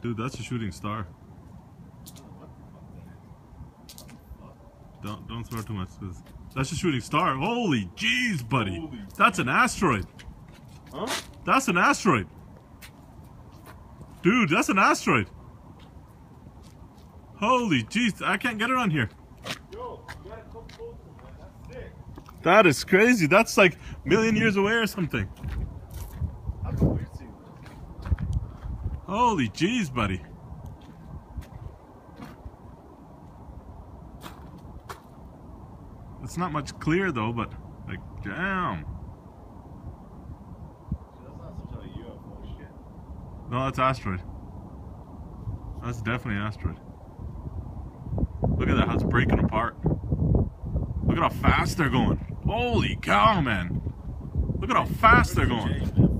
Dude, that's a shooting star. Don't swear too much. That's a shooting star. Holy jeez, buddy. Holy that's an asteroid. Huh? That's an asteroid. Dude, that's an asteroid. Holy jeez, I can't get it on here. Yo, you gotta come closer, man. That's sick. That is crazy. That's like a million years away or something. How come we've seen this? Holy jeez, buddy. It's not much clear though, but like, damn. That's not some sort of UFO shit. No, that's asteroid. That's definitely an asteroid. Look at that, how it's breaking apart. Look at how fast they're going. Holy cow, man. Look at how fast they're going.